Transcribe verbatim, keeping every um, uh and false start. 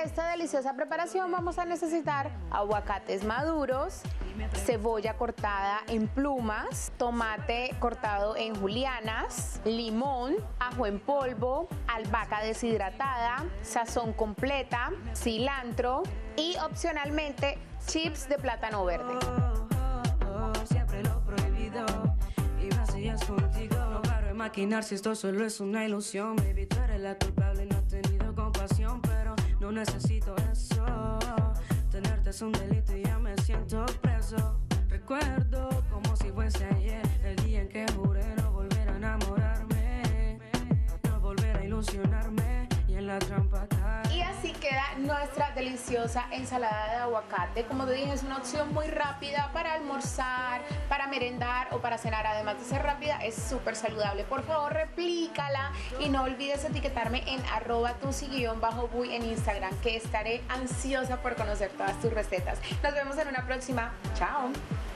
esta deliciosa preparación vamos a necesitar aguacates maduros, cebolla cortada en plumas, tomate cortado en julianas, limón, ajo en polvo, albahaca deshidratada, sazón completa, cilantro y opcionalmente chips de plátano verde. Siempre lo prohibido y más si es contigo. No paro de maquinar si esto solo es una ilusión. Baby, tú eres la culpable y no has tenido compasión, pero no necesito eso. Tenerte es un delito y ya me siento preso. Recuerdo como si fuese ayer el día en que juré no volver a enamorarme, no volver a ilusionarme y en la trampa caer. Y así queda nuestra deliciosa ensalada de aguacate. Como te dije, es una opción muy rápida para almorzar, para merendar o para cenar. Además de ser rápida, es súper saludable. Por favor, replícala y no olvides etiquetarme en arroba tusi-buy en Instagram, que estaré ansiosa por conocer todas tus recetas. Nos vemos en una próxima. Chao.